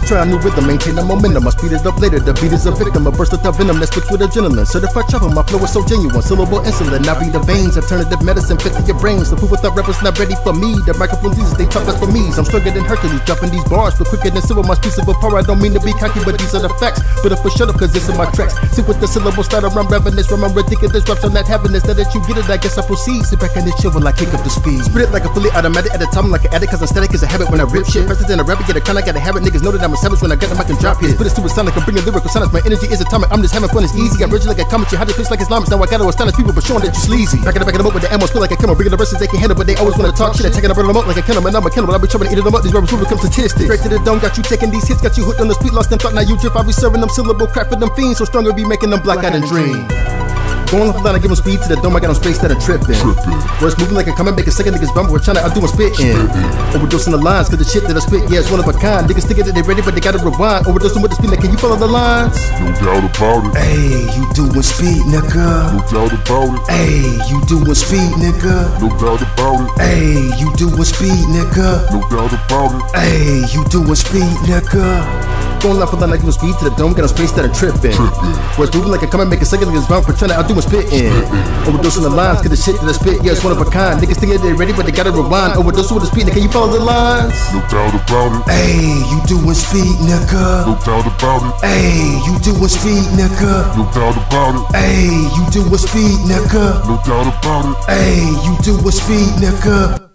Try a new rhythm, maintain the momentum. I speed it up later, the beat is a victim. A burst of the venom that's mixed with adrenaline. Certified travel, my flow is so genuine. Syllable insulin, I read the veins. Alternative medicine fit to your brains. The proof without rappers not ready for me. The microphone uses, they talk like for me. I'm stronger than Hercules, dropping these bars, but quicker than Cyrov. My speech of power, I don't mean to be cocky, but these are the facts. But if I shut up, cause it's in my tracks. See with the syllable start around ravenous, from my ridiculous raps, I'm not having this. Now that you get it, I guess I proceed. Sit back and then chill while I kick up the speed. Spit it like a fully automatic at a time, like an addict, cause I'm static is a habit when I rip shit. Faster than a rabbit, get a kind, I gotta have it. Niggas know that I'm a savage when I got the mic and drop hits. But it's too sonic, I'm bringing lyrical silence. My energy is atomic, I'm just having fun, it's easy. I'm rigid like a comet, you how to fix like Islamics. Now I gotta astonish people, but showing that you sleazy. Back in the up with the ammo, spill like a camera. Bringing the verses they can handle, but they always wanna talk shit. I taking a burn them up like a killer, man, I'm a killer, but I be trying to eat them up. These rappers will become statistics. Straight to the dome, got you taking these hits, got you hooked on the street, lost them thought, now you drift. I be serving them syllable crap for them fiends, so stronger be making them black out and dream. Going off the line, I give them speed to the dome, I got them space that are tripping. Words moving like a comment, make a second niggas bump, we're trying to outdo and spitting. Overdosing the lines, cause the shit that I spit, yeah, it's one of a kind. Niggas thinking that they ready, but they gotta rewind. Overdosing with the speed, like, can you follow the lines? No doubt about it. Ayy, you doing speed, nigga. No doubt about it. Ayy, you doing speed, nigga. No doubt about it. Ayy, you doing speed, nigga. No doubt about it. Ayy, you doing speed, nigga. Going off the line, I give them speed to the dome, got them space that are tripping. Words moving like a comment, make a second niggas bump, we're trying to outdo and spitting. Overdosing the lines, cause the shit that I spit, yeah, it's one of a kind. Niggas thinking they ready, but they gotta rewind. Overdosing with the speed, can you follow the lines? No doubt about it. Ayy, you doing speed, nigga. No doubt about it. Ayy, you doing speed, nigga. No doubt about it. Ayy, you doing speed, nigga. No doubt about it. Ayy, you doing speed, nigga.